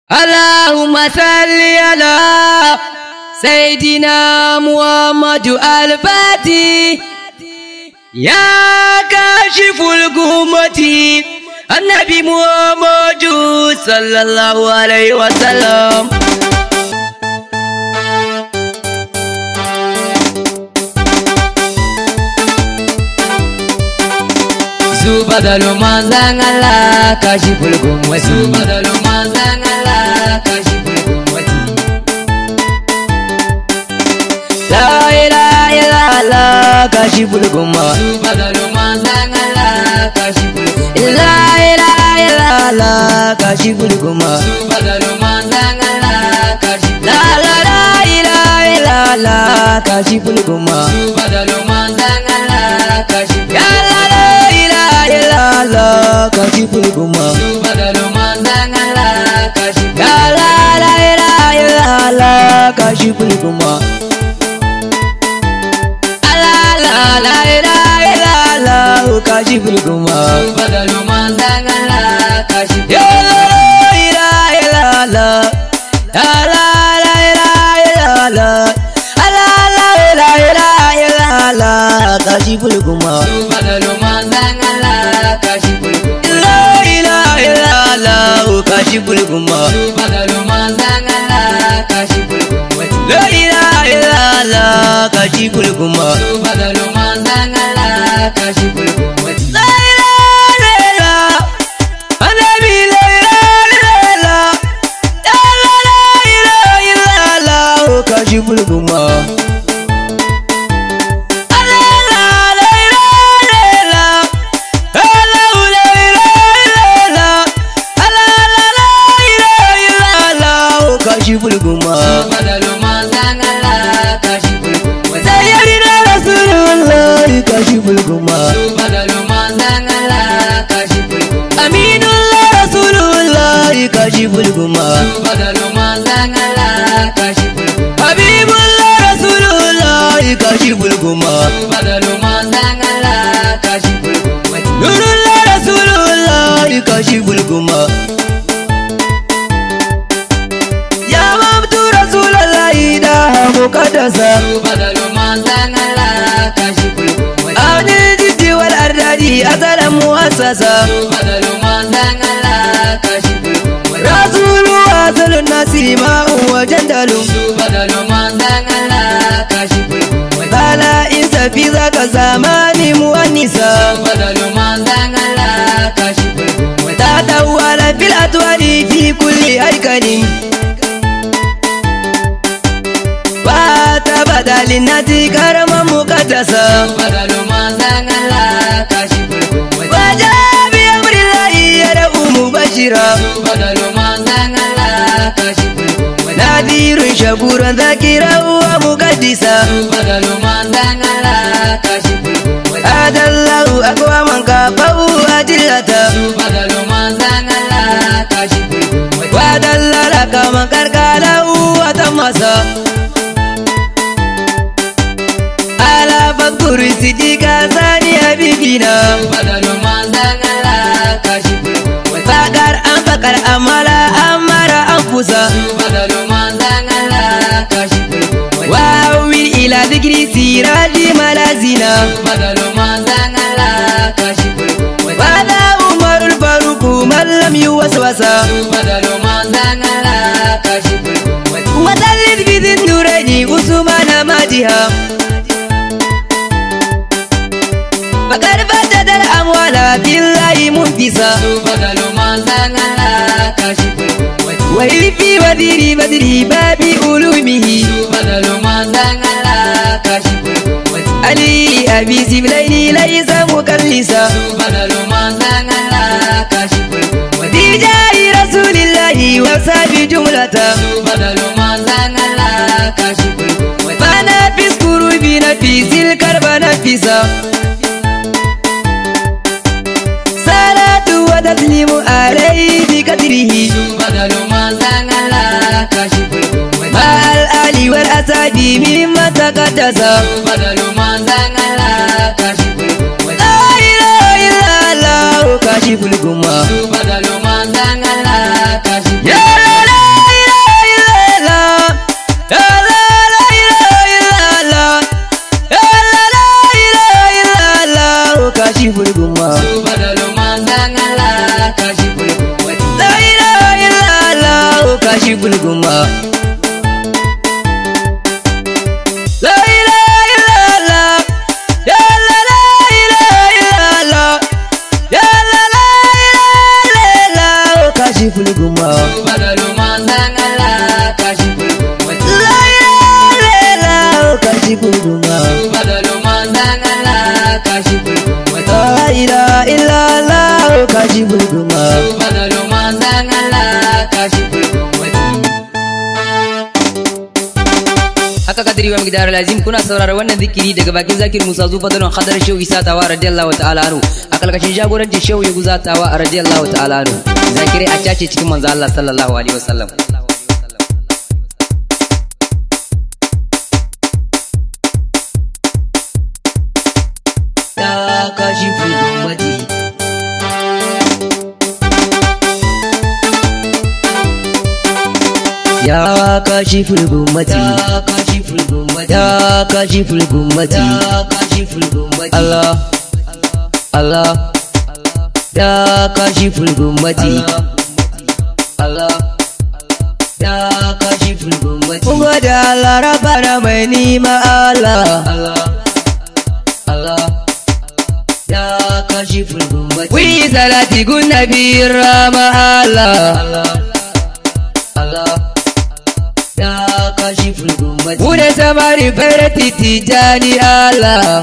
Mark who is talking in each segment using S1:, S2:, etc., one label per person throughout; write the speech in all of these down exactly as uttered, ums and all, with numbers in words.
S1: اللهم صل على سيدنا محمد الفاتح يا كاشف الغمة النبي محمد صلى الله عليه وسلم. Subhanahu manzan Allah kashiful gumwati. Subhanahu manzan Allah kashiful gumwati. La ilaha illallah kashiful gumwati. Subhanahu manzan Allah kashiful gumwati. La ilaha illallah kashiful gumwati. Subhanahu manzan Allah kashiful. La la ilaha illallah kashiful gumwati. Subhanahu manzan Allah kashiful. Ya la Allah kashiful gumma. Subhanahu manzan Allah kashiful. Ya la la ilaha illallah kashiful gumma. Allah la la ilaha illallah kashiful gumma. Subhanahu manzan Allah kashiful. Ya la ilaha illallah. Ya la la ilaha illallah. Allah la ilaha illallah kashiful gumma. Subhanahu manzan Allah kashiful gumma. Subhanahu manzan Allah kashiful gumma. La ilaha illallah kashiful gumma. Subhanahu manzan Allah kashiful gumma. La ilaha illallah Anabi la ilaha illallah. La ilaha illallah kashiful gumma. Kashiful gumma. Subhanahu manzan Allah kashiful gumma. Sayyidina Rasulullah kashiful gumma. Subhanahu manzan Allah kashiful gumma. Aminullah Rasulullah kashiful gumma. Subhanahu manzan Allah kashiful gumma. Habibullah Rasulullah kashiful gumma. Subhanahu manzan Allah kashiful gumma. Nurullah Rasulullah kashiful gumma. Muqaddasa. Subhanahu manzan Allah kashiful gumma. Awni jiddi wal ardadi asalan muassasa. Subhanahu manzan Allah kashiful gumma. Rasulu asalun nasi ma'un wa jandalun. Subhanahu manzan Allah kashiful gumma. Bala insa fi zaka zamani muannisa. Subhanahu manzan Allah kashiful gumma. Tadawwala fil atwali fi kulli harkanin. Badalin nati karaman muqaddasa. Subhanahu manzan Allah kashiful gumma. Wajabi amrillahi yad'u mubashira. Subhanahu manzan Allah kashiful gumma. Nadirun shakuran dhakiran wa muqaddisa. Subhanahu manzan Allah kashiful gumma. Adallahu aqwaman kafau ajillata. Subhanahu manzan Allah kashiful gumma. Wadallala kaman karkalahu wa tamasa. Fakuri sidika sani habibina. Subhanahu manzan Allah kashiful gumma. Fakar an fakar amala amara anfusa. Subhanahu manzan Allah kashiful gumma. Wawi ila dhikri siraji malazina. Subhanahu manzan Allah kashiful gumma. Wala umarul faruku man lam yuwaswasa. Subhanahu manzan Allah kashiful gumma. Wadallid bidhin nurani usmana majiha. Bakar badal amwala billahi munfisa. Subhanahu manzan Allah kashiful gumma. Wa ilfi wadiri badri babi ulumihi. Subhanahu manzan Allah kashiful gumma. Ali abi ziblaini laysa mukallisa. Subhanahu manzan Allah kashiful gumma. Dijai rasulillahi wa sabi jumlata. Subhanahu manzan Allah kashiful gumma. Bana fiskuru bi nafisil karbana fisa. تسليم عليه بقدره. سبحانه manzan Allah kashiful gumma. مع الآل والأصحاب مما تقدس. سبحانه manzan Allah kashiful gumma. لا إله إلا الله kashiful gumma. Subhanahu manzan Allah kashiful. Ya la la كاشف الغمة لا إله إلا الله يا لا لا إله إلا الله يا لا لا إله إلا الله كاشف الغمة بدل ما زان الله كاشف الغمة لا إله إلا الله كاشف الغمة بدل ما زان الله كاشف الغمة لا إله إلا الله كاشف الغمة بدل ما زان الله كاشف الغمة. haka kadiri wa migdar lazim kuna saurara wannan zikiri daga bakin Zakir Musa Zufadalon Khadar Shehu Isa Tawa radiyallahu ta'ala anhu a kalkashin jagorancin Shehu Yaguza Tawa radiyallahu ta'ala anhu zakirai a cace cikin manzo Allah sallallahu alaihi wasallam. Ya kashiful ummati ya kashiful ummati ya kashiful ummati Allah Allah ya kashiful ummati Allah ya kashiful ummati kuma da Allah rabbana mai nima Allah Allah ya kashiful ummati wi salati gun nabi rama Allah Allah ya kashiful ummati wuda samari farati tijani Allah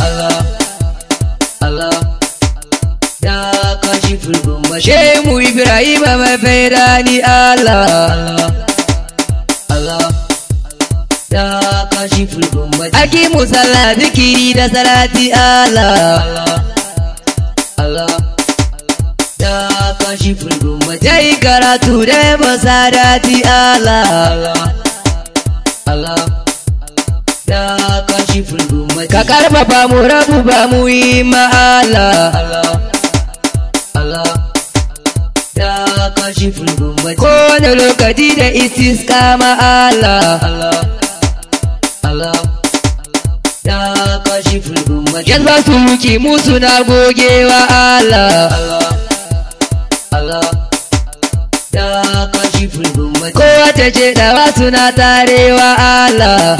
S1: Allah ya kashiful ummati Shehu Ibrahim mafaidani Allah Allah ya kashiful ummati aki musalla zikiri da salati Allah Allah ya kashiful ummati yayi karatu da masadati Allah Allah ya kashiful ummati ka karfafa mu rabu ba mu yi ma Allah Allah ya kashiful ummati ko da lokaci da istisqa ma Allah Allah ya kashiful ummati yalba su muke musu na gogewa Allah Allah ya kashiful ummati ko ta ce dawa suna tarewa Allah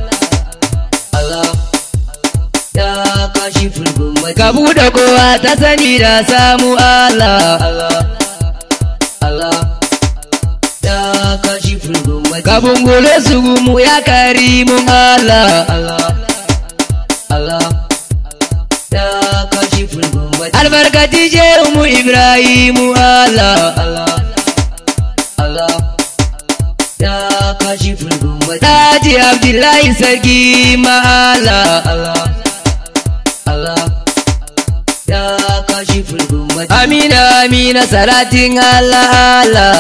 S1: Allah ya kashiful ummati ka buɗe kowa ta sani da samu Allah Allah ya kashiful ummati ka bungule su gumu ya karimun Allah Allah ya kashiful ummati albarkati Shehu Ibrahimu Allah Allah ya kashiful ummati Haji Abdullahi sarki ma Allah Allah ya kashiful ummati Amina Amina salatin Allah Allah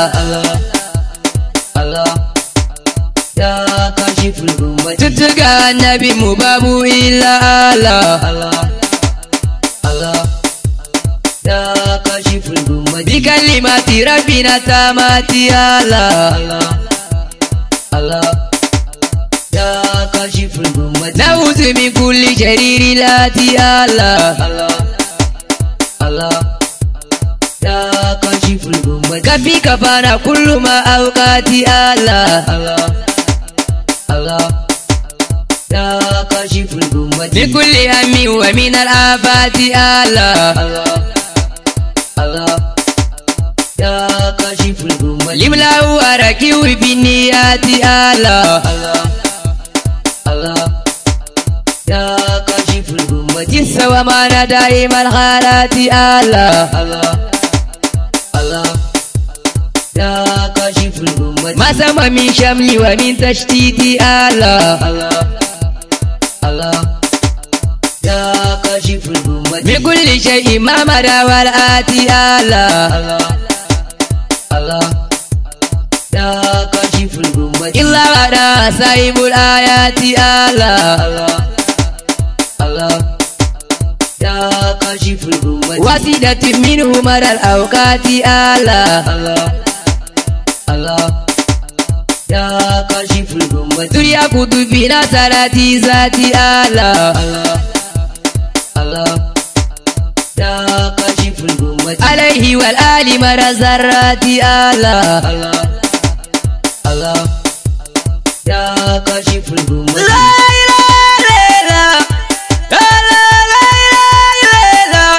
S1: Allah ya kashiful ummati tuttuga annabi mu babu illa Allah Allah ya kashiful ummati bi kalimati rabbina tamati Allah Allah ya kashiful ummati na'udhu min kulli shariri lati Allah Allah ya kashiful ummati kafi kafana kullu ma awqati Allah Allah ya kashiful ummati min kulli hammi wa min al-afati Allah Allah ya kashiful ummati limlau araki wa biniyati Allah Allah ya kashiful ummati sawa mana daimal khalati Allah Allah ya kashiful ummati masama min shamli wa min tashtiti Allah Allah ya kashiful ummati min kulli shay'in ma mada wal ati Allah Allah ya kashiful ummati illa wada saibul ayati Allah Allah ya kashiful ummati wasidatin minhu madal awqati Allah Allah ya kashiful ummati duriya kutubi na salati zati Allah Allah ya kashiful ummati alaihi wal ali marazarati Allah Allah ya kashi fulgum la ilaha illallah la la ilaha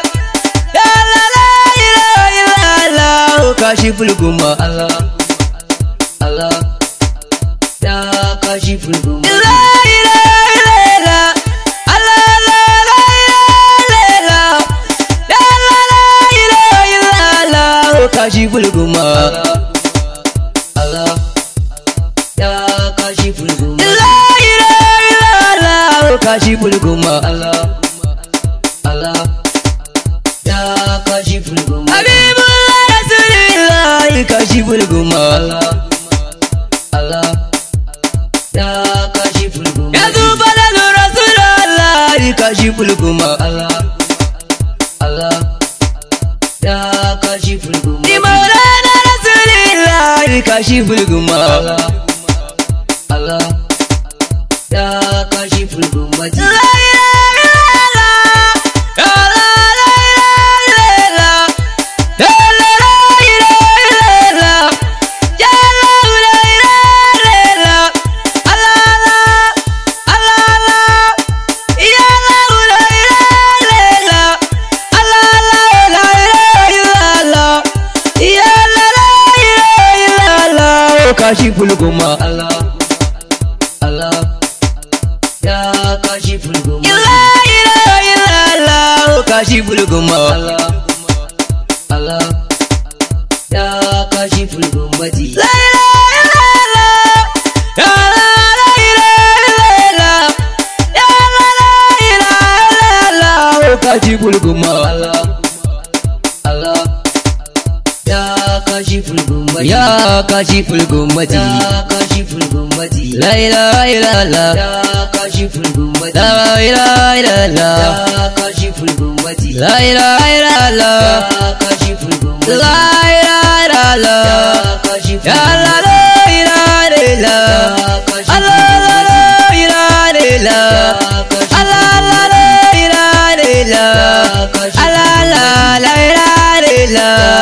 S1: illallah kashi fulgum Allah Allah ya kashi fulgum la ilaha illallah Allah la ilaha illallah kashi fulgum Allah ya kashi fulgum la ilaha illallah kashi fulgum Allah Allah ya kashi fulgum Habibullah Rasulullah kashi fulgum Allah Allah ya kashi fulgum ya Zubadal Rasulullah kashi fulgum Allah Allah ya kashi fulgum ni Maulana Rasulullah kashi fulgum Allah Allah ya kashi fulgum la ilaha kashi fulgum Allah Allah ya kashi fulgum la ilaha illallah kashi fulgum Allah Allah ya kashi fulgum la ilaha illallah ya la ilaha illallah kashi fulgum Allah Allah ya kashi fulgum ya kashi fulgum ya kashi fulgum la ilaha illallah ya kashi fulgum la ilaha illallah ya kashi fulgum la ilaha illallah ya kashi fulgum la ilaha illallah ya kashi fulgum ya la ilaha illallah Allah la ilaha illallah Allah la ilaha illallah Allah la ilaha illallah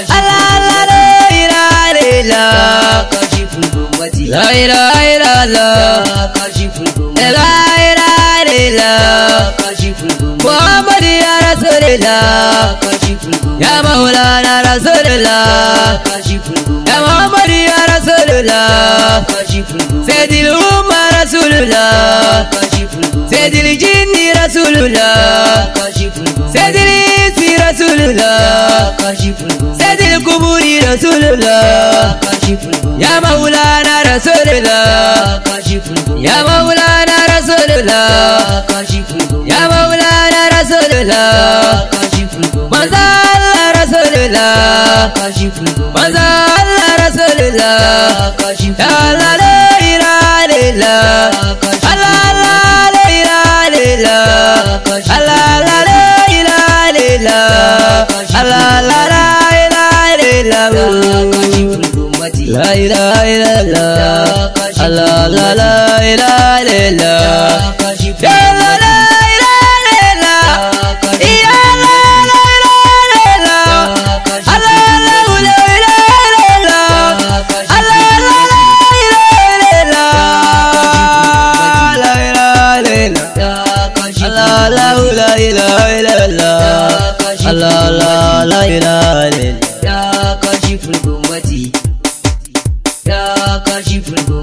S1: kashi fulgum la ilaha illallah kashi fulgum la ilaha illallah kashi fulgum Muhammad ya Rasulullah kashi fulgum ya Maulana Rasulullah kashi fulgum ya Muhammad ya Rasulullah kashi fulgum Sayyidil Umma Rasulullah kashi fulgum Sayyidil Jinni Rasulullah kashi fulgum Sayyidil Insi Rasulullah kashi fulgum Sayyidil Kuburi Rasulullah kashi fulgum ya Maulana Rasulullah kashi fulgum ya Maulana Rasulullah kashi fulgum ya Maulana Rasulullah kashi fulgum manzo Allah Rasulullah kashi fulgum manzo Allah Rasulullah kashi fulgum la ilaha illallah Allah la ilaha illallah Allah la ilaha illallah Allah la ilaha illallah kashi fulgum la ilaha illallah Allah la la ilaha illallah kashi fulgum la la ilaha illallah ya la la ilaha illallah Allah la ilaha illallah Allah la ilaha illallah la ilaha illallah Allah la ilaha illallah Allah la ilaha illallah ya kashi fulgum ya kashi fulgum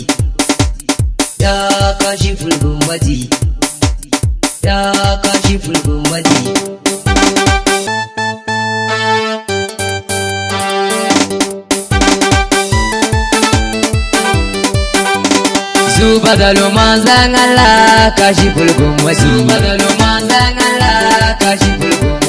S1: ya kashi fulgum ya kashi fulgum Zubadal manzan Allah kashi fulgum Zubadal manzan Allah kashi fulgum